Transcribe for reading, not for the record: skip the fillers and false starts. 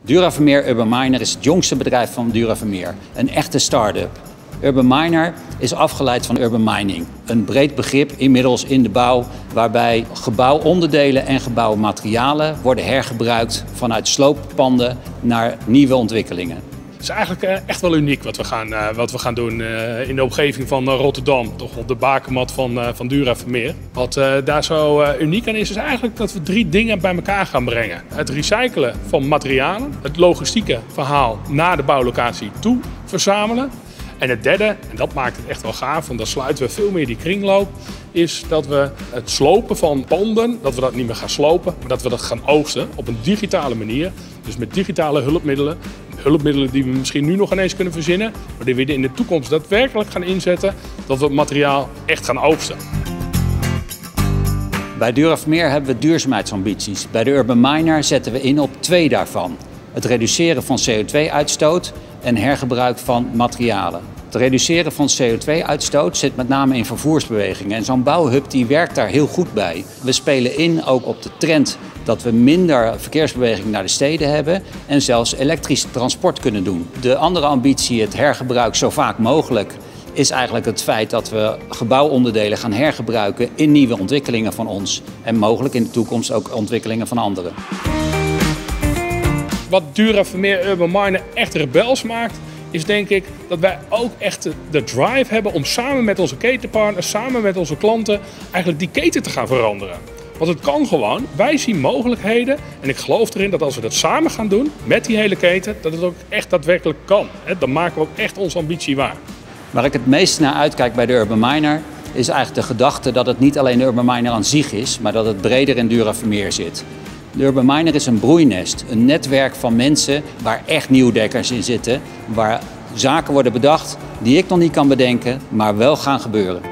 Duravermeer Urban Miner is het jongste bedrijf van Duravermeer. Een echte start-up. Urban Miner is afgeleid van urban mining. Een breed begrip inmiddels in de bouw waarbij gebouwonderdelen en gebouwmaterialen worden hergebruikt vanuit slooppanden naar nieuwe ontwikkelingen. Het is eigenlijk echt wel uniek wat we gaan doen in de omgeving van Rotterdam. Toch op de bakermat van Duravermeer. Wat daar zo uniek aan is eigenlijk dat we 3 dingen bij elkaar gaan brengen. Het recyclen van materialen, het logistieke verhaal naar de bouwlocatie toe verzamelen. En het derde, en dat maakt het echt wel gaaf, want dan sluiten we veel meer die kringloop, is dat we het slopen van panden, dat we dat niet meer gaan slopen, maar dat we dat gaan oogsten op een digitale manier. Dus met digitale hulpmiddelen. Hulpmiddelen die we misschien nu nog ineens kunnen verzinnen, maar die we in de toekomst daadwerkelijk gaan inzetten, dat we het materiaal echt gaan oogsten. Bij Duravermeer hebben we duurzaamheidsambities. Bij de Urban Miner zetten we in op 2 daarvan. Het reduceren van CO2-uitstoot en hergebruik van materialen. Het reduceren van CO2-uitstoot zit met name in vervoersbewegingen. En zo'n bouwhub die werkt daar heel goed bij. We spelen in ook op de trend dat we minder verkeersbeweging naar de steden hebben en zelfs elektrisch transport kunnen doen. De andere ambitie, het hergebruik zo vaak mogelijk, is eigenlijk het feit dat we gebouwonderdelen gaan hergebruiken in nieuwe ontwikkelingen van ons. En mogelijk in de toekomst ook ontwikkelingen van anderen. Wat Duravermeer Urban Miner echt rebels maakt, is denk ik dat wij ook echt de drive hebben om samen met onze ketenpartners, samen met onze klanten, eigenlijk die keten te gaan veranderen. Want het kan gewoon. Wij zien mogelijkheden en ik geloof erin dat als we dat samen gaan doen met die hele keten, dat het ook echt daadwerkelijk kan. Dan maken we ook echt onze ambitie waar. Waar ik het meest naar uitkijk bij de Urban Miner is eigenlijk de gedachte dat het niet alleen de Urban Miner aan zich is, maar dat het breder in Duravermeer zit. De Urban Miner is een broeinest, een netwerk van mensen waar echt nieuwdekkers in zitten, waar zaken worden bedacht die ik nog niet kan bedenken, maar wel gaan gebeuren.